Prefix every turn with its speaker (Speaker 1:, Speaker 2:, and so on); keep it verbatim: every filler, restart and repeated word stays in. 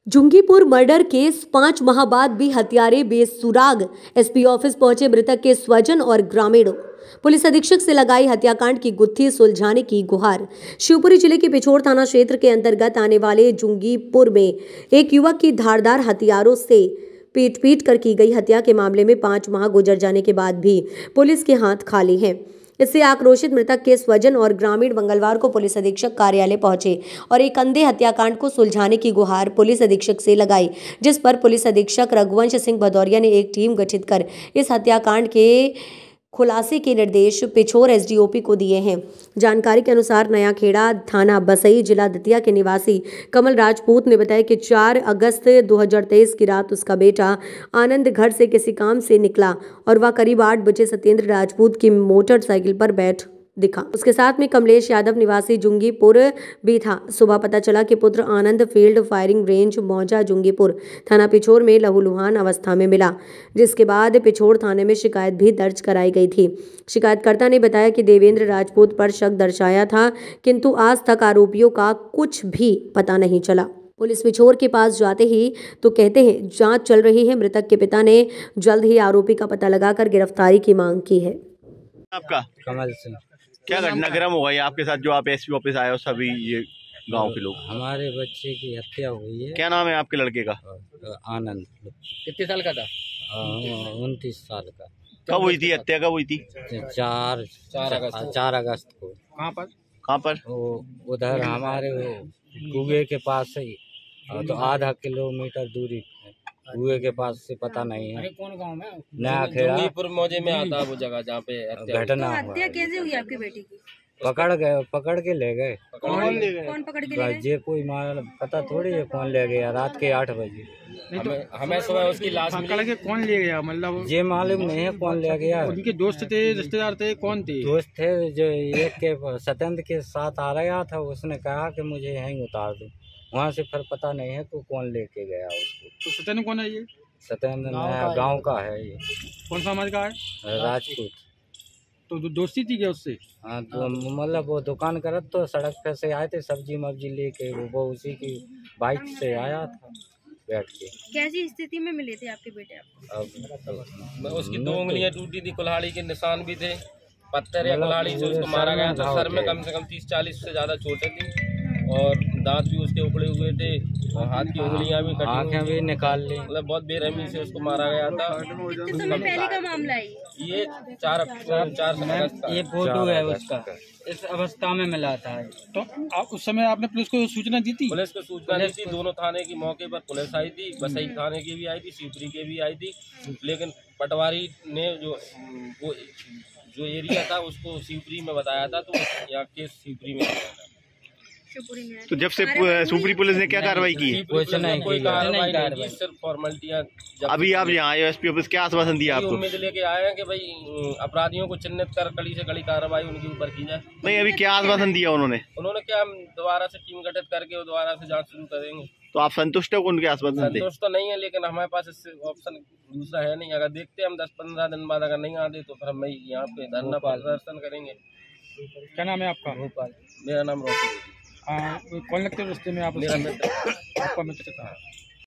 Speaker 1: जुंगीपुर murder case पांच माह बाद भी हत्यारे बेसुराग। एसपी ऑफिस पहुंचे मृतक के स्वजन और ग्रामीणों। पुलिस अधीक्षक से लगाई हत्याकांड की गुत्थी सुलझाने की गुहार। शिवपुरी जिले के पिछोर थाना क्षेत्र के अंतर्गत आने वाले जुंगीपुर में एक युवक की धारदार हथियारों से पीट पीट कर की गई हत्या के मामले में पांच माह गुजर जाने के बाद भी पुलिस के हाथ खाली हैं। इससे आक्रोशित मृतक के स्वजन और ग्रामीण मंगलवार को पुलिस अधीक्षक कार्यालय पहुंचे और एक अंधे हत्याकांड को सुलझाने की गुहार पुलिस अधीक्षक से लगाई, जिस पर पुलिस अधीक्षक रघुवंश सिंह भदौरिया ने एक टीम गठित कर इस हत्याकांड के खुलासे के निर्देश पिछोर एसडीओपी को दिए हैं। जानकारी के अनुसार नया खेड़ा थाना बसई जिला दतिया के निवासी कमल राजपूत ने बताया कि चार अगस्त दो हज़ार तेईस की रात उसका बेटा आनंद घर से किसी काम से निकला और वह करीब आठ बजे सत्येंद्र राजपूत की मोटरसाइकिल पर बैठ दिखा। उसके साथ में कमलेश यादव निवासी जुंगीपुर भी था। सुबह पता चला कि पुत्र आनंद फील्ड फायरिंग रेंज मौजा जुंगीपुर थाना पिछोर में लहूलुहान अवस्था में मिला, जिसके बाद पिछोर थाने में शिकायत भी दर्ज कराई गई थी। शिकायतकर्ता ने बताया कि देवेंद्र राजपूत पर शक दर्शाया था, किंतु आज तक आरोपियों का कुछ भी पता नहीं चला। पुलिस पिछोर के पास जाते ही तो कहते हैं जांच चल रही है। मृतक के पिता ने जल्द ही आरोपी का पता लगाकर गिरफ्तारी की मांग की है।
Speaker 2: आपका
Speaker 3: कमल सिंह।
Speaker 2: क्या घटनाक्रम हुआ है आपके साथ जो आप एसपी ऑफिस आए हो? सभी ये गांव के लोग,
Speaker 3: हमारे बच्चे की हत्या हुई है।
Speaker 2: क्या नाम है आपके लड़के का?
Speaker 3: आनंद।
Speaker 4: कितने साल का था?
Speaker 3: उनतीस साल का।
Speaker 2: कब हुई थी हत्या? कब हुई थी?
Speaker 3: चार चार अगस्त चार अगस्त को।
Speaker 4: कहाँ पर?
Speaker 2: कहाँ पर?
Speaker 3: वो उधर हमारे वो कुएं के पास ही, तो आधा किलोमीटर दूरी कुएं के पास से पता नहीं है।
Speaker 4: अरे कौन गांव में?
Speaker 3: नया खेड़ा
Speaker 4: जुंगीपुर मौजे में आता है वो जगह जहाँ पे
Speaker 3: घटना हुआ।
Speaker 5: हत्या कैसे हुई आपकी बेटी की?
Speaker 3: पकड़ गए, पकड़ के ले गए।
Speaker 4: कौन ले गए?
Speaker 5: कौन पकड़ के ले गए?
Speaker 3: ये कोई माल पता थोड़ी है कौन ले गया। रात के आठ बजे
Speaker 4: हमें हमें सुबह उसकी लाश
Speaker 6: पकड़ के कौन ले गया? मतलब
Speaker 3: ये मालूम नहीं है कौन ले गया।
Speaker 6: उनके दोस्त थे, रिश्तेदार थे, कौन थे?
Speaker 3: दोस्त थे जो एक के सत्येंद्र के साथ आ रहा था। उसने कहा कि मुझे यहीं उतार दो। वहाँ से फिर पता नहीं है को कौन लेके गया उसको।
Speaker 6: तो सत्येंद्र कौन है ये?
Speaker 3: सत्येंद्र नया गांव का है ये।
Speaker 6: कौन सा समाज का है?
Speaker 3: राजपूत।
Speaker 6: तो दो, दोस्ती थी क्या उससे?
Speaker 3: हाँ, तो मतलब वो दुकान करत तो सड़क पे से आए थे सब्जी मब्जी लेके। वो उसी की बाइक से आया था बैठ के।
Speaker 5: कैसी स्थिति में मिले थे आपके बेटे आपको?
Speaker 3: अब
Speaker 4: उसकी दो उंगलियां टूटी थी, कुल्हाड़ी के निशान भी थे, पत्थर या कुल्हाड़ी से उसको मारा गया था। सर में कम से कम तीस चालीस से ज्यादा चोटें थी और दांत भी उसके उखड़े हुए थे और हाथ की उंगलियां भी कटी,
Speaker 3: आंखें भी निकाल ली।
Speaker 4: मतलब बहुत बेरहमी से उसको मारा गया था।
Speaker 5: कितने समय पहले का मामला है
Speaker 4: ये चार चार अगस्त का।
Speaker 7: ये फोटो है उसका, इस अवस्था में मिला था।
Speaker 6: तो आप उस समय आपने पुलिस को सूचना दी थी?
Speaker 4: पुलिस को सूचना दी थी। दोनों थाने की मौके पर पुलिस आई थी, बसई थाने की भी आई थी, शिवपुरी के भी आई थी। लेकिन पटवारी ने जो वो जो एरिया था उसको शिवपुरी में बताया था, तो यहाँ केस शिवपुरी में था।
Speaker 2: तो जब से शिवपुरी पुलिस ने क्या कार्रवाई की?
Speaker 4: कुछ नहीं, कोई कार्रवाई नहीं की, सिर्फ फॉर्मेलिटियाँ।
Speaker 2: अभी आप यहाँ आए हो एसपी ऑफिस, क्या आश्वासन दिया आपको?
Speaker 4: उम्मीद लेके आए हैं कि भाई अपराधियों को चिन्हित कर कड़ी से कड़ी कार्रवाई उनके ऊपर की जाए।
Speaker 2: नहीं, अभी क्या आश्वासन दिया उन्होंने?
Speaker 4: उन्होंने क्या, हम दोबारा से टीम गठित करके वो दोबारा से जांच शुरू करेंगे।
Speaker 2: तो आप संतुष्ट हो उनके आश्वासन से?
Speaker 4: संतुष्ट तो नहीं है, लेकिन हमारे पास इससे ऑप्शन दूसरा है नहीं। अगर देखते हम दस पंद्रह दिन बाद अगर नहीं आते तो फिर हम यहाँ पे धरना प्रदर्शन करेंगे।
Speaker 6: क्या नाम है आपका?
Speaker 4: भोपाल। मेरा नाम रोकी।
Speaker 6: हाँ, कौन लगते है रिश्ते में आप?
Speaker 4: मेरा मित्र।
Speaker 6: आपका मित्र था।